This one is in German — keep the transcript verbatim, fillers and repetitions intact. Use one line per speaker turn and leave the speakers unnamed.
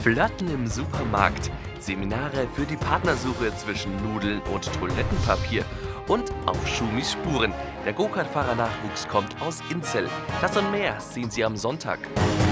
Flirten im Supermarkt, Seminare für die Partnersuche zwischen Nudeln und Toilettenpapier und auf Schumis Spuren. Der Go-Kart-Fahrer-Nachwuchs kommt aus Inzell. Das und mehr sehen Sie am Sonntag.